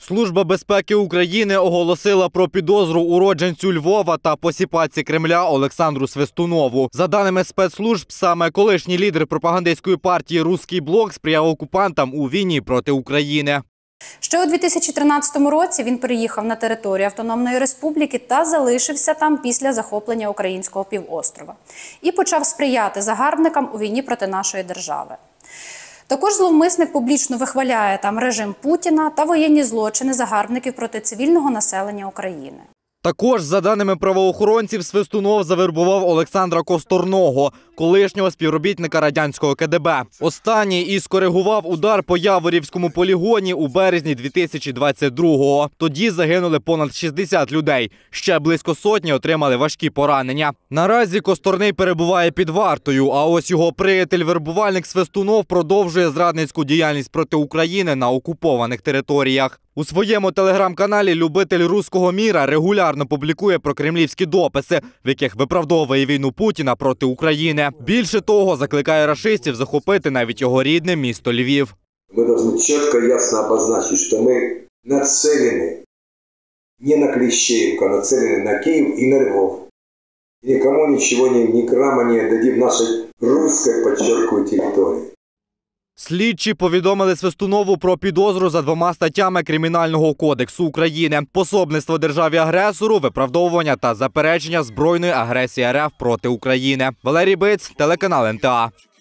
Служба безпеки України оголосила про підозру уродженцю Львова та посіпаці Кремля Олександру Свистунову. За даними спецслужб, саме колишній лідер пропагандистської партії «Руський блок» сприяв окупантам у війні проти України. Ще у 2013 році він переїхав на територію Автономної Республіки та залишився там після захоплення українського півострова. І почав сприяти загарбникам у війні проти нашої держави. Також зловмисник публічно вихваляє там режим Путіна та воєнні злочини загарбників проти цивільного населення України. Також, за даними правоохоронців, Свистунов завербував Олександра Косторного, колишнього співробітника радянського КДБ. Останній і скоригував удар по Яворівському полігоні у березні 2022-го. Тоді загинули понад 60 людей. Ще близько сотні отримали важкі поранення. Наразі Косторний перебуває під вартою, а ось його приятель-вербувальник Свистунов продовжує зрадницьку діяльність проти України на окупованих територіях. У своєму телеграм-каналі любитель руського міра регулярно публікує прокремлівські дописи, в яких виправдовує війну Путіна проти України. Більше того, закликає рашистів захопити навіть його рідне місто Львів. Ми повинні чітко і ясно обозначити, що ми нацелені не на Кліщеївку, а нацелені на Київ і на Львов. Нікому нічого, ні грама не дадим нашій руській, підчеркую, території. Слідчі повідомили Свистунову про підозру за 2 статтями Кримінального кодексу України – пособництво державі-агресору, виправдовування та заперечення збройної агресії РФ проти України. Валерій Биць, телеканал НТА.